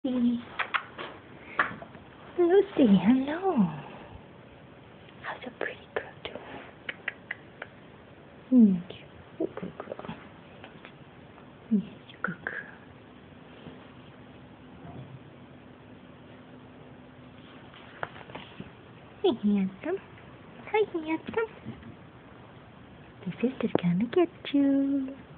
Lucy. Lucy, hello. How's a pretty girl doing? Yes, you good girl. Yes, you good girl. Hey, handsome. Hi, handsome. Your sister's gonna get you.